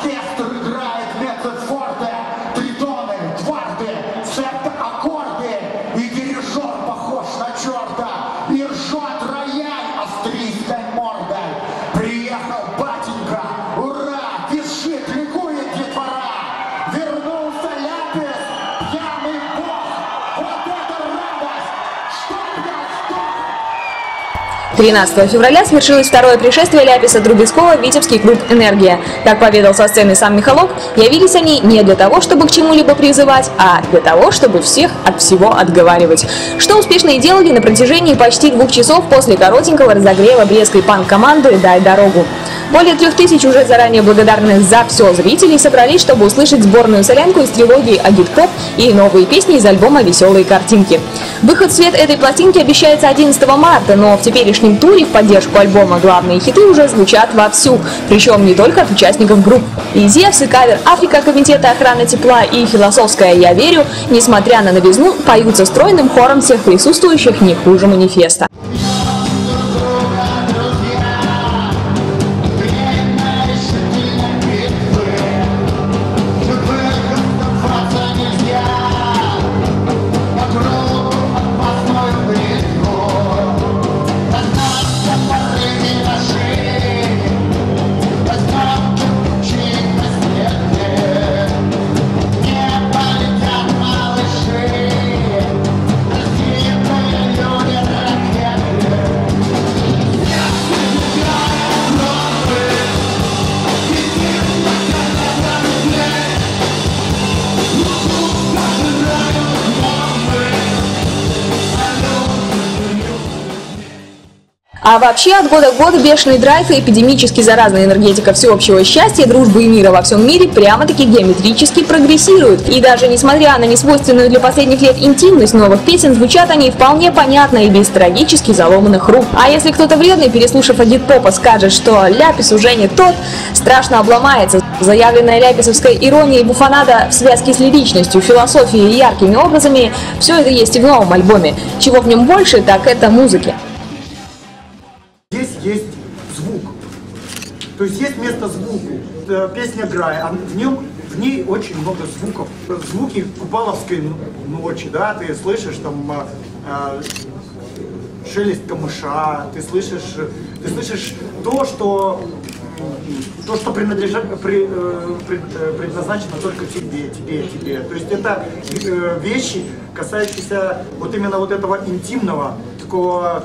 Оркестр играет меццо-форте, тритоны, кварты, септаккорды, и дирижер похож на черта, и ржет рояль австрийской мордой. Приехал батенька, ура, визжит, ликует детвора. Вернулся Ляпис, пьяный бог, вот это радость, чтоб я сдох. 13 февраля свершилось второе пришествие Ляписа Трубецкого в Витебский клуб «Энергия». Как поведал со сцены сам Михалок, явились они не для того, чтобы к чему-либо призывать, а для того, чтобы всех от всего отговаривать. Что успешно и делали на протяжении почти 2 часов после коротенького разогрева брестской панк-команды «Дай дорогу». Более 3000 уже заранее благодарных за все зрителей собрались, чтобы услышать сборную солянку из трилогии «Агит-поп» и новые песни из альбома «Веселые картинки». Выход в свет этой пластинки обещается 11 марта, но в теперешнем туре в поддержку альбома главные хиты уже звучат вовсю, причем не только от участников групп. И «Зевс», и кавер «Африка» Комитета охраны тепла, и философская «Я верю», несмотря на новизну, поются стройным хором всех присутствующих не хуже манифеста. А вообще от года к году бешеный драйв и эпидемически заразная энергетика всеобщего счастья, дружбы и мира во всем мире прямо-таки геометрически прогрессируют. И даже несмотря на несвойственную для последних лет интимность новых песен, звучат они вполне понятно и без трагически заломанных рук. А если кто-то вредный, переслушав агит-попа, скажет, что Ляпис уже не тот, страшно обломается. Заявленная ляписовская ирония и буфонада в связке с лиричностью, философией и яркими образами – все это есть и в новом альбоме. Чего в нем больше, так это музыки. Здесь есть звук, то есть есть место звуку. Песня «Грай», в ней очень много звуков. Звуки купаловской ночи, да, ты слышишь там шелест камыша, ты слышишь то, что предназначено только тебе. То есть это вещи, касающиеся вот именно вот этого интимного, такого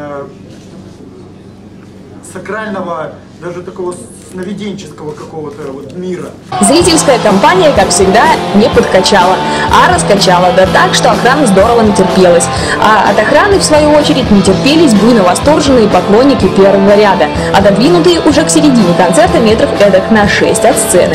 сакрального, даже такого сновиденческого какого-то вот мира. Зрительская компания, как всегда, не подкачала, а раскачала, да так, что охрана здорово натерпелась. А от охраны, в свою очередь, не терпелись буйно восторженные поклонники первого ряда, отодвинутые уже к середине концерта метров эдак на 6 от сцены.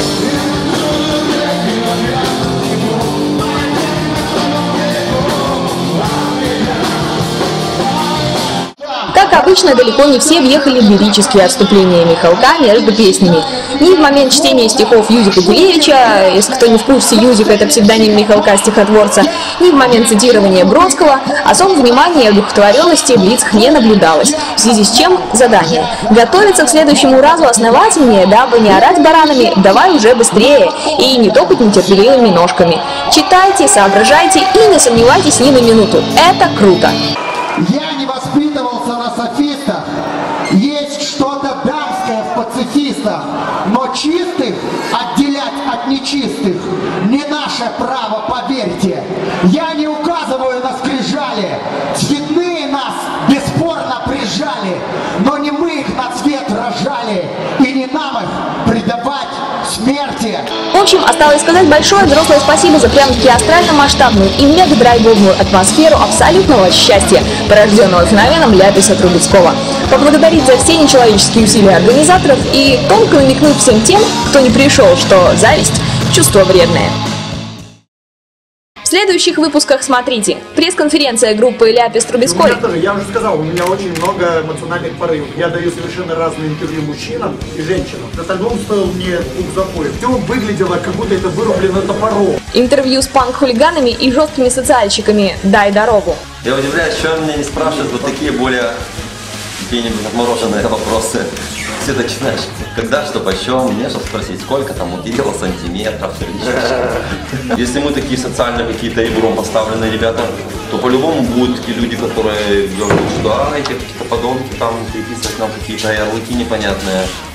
Как обычно, далеко не все въехали в лирические отступления Михалка между песнями. Ни в момент чтения стихов Юзика Гулевича, если кто не в курсе, Юзик — это псевдоним Михалка-стихотворца, ни в момент цитирования Бродского особого внимания и одухотворенности в лицах не наблюдалось, в связи с чем задание — готовиться к следующему разу основательнее, дабы не орать баранами «давай уже быстрее» и не топать нетерпеливыми ножками. Читайте, соображайте и не сомневайтесь ни на минуту. Это круто! Я не воспитывался на софистах, есть что-то дамское в пацифистах, но чистых отделять от нечистых не наше право, поверьте. Я не указываю на скрижали, цветные нас бесспорно прижали, но не мы их на цвет рожали, и не нам их предавать смерти. В общем, осталось сказать большое взрослое спасибо за прям-таки астрально-масштабную и мега-драйвовую атмосферу абсолютного счастья, порожденного феноменом Ляписа Трубецкого. Поблагодарить за все нечеловеческие усилия организаторов и тонко намекнуть всем тем, кто не пришел, что зависть – чувство вредное. В следующих выпусках смотрите: пресс-конференция группы Ляпис Трубецкой. Я уже сказал, у меня очень много эмоциональных порывов. Я даю совершенно разные интервью мужчинам и женщинам. Этот альбом стоил мне 2 запоев. Все выглядело, как будто это вырублено топором. Интервью с панк-хулиганами и жесткими социальщиками «Дай дорогу». Я удивляюсь, что меня не спрашивают вот такие более какие-нибудь отмороженные вопросы. Все начинаешь. Когда, что, почем, мне сейчас спросить, сколько там у Кирилла сантиметров. Если мы такие социально какие-то ребром поставленные ребята, то по-любому будут такие люди, которые говорят, что эти какие-то подонки там переписывают нам какие-то ярлыки непонятные.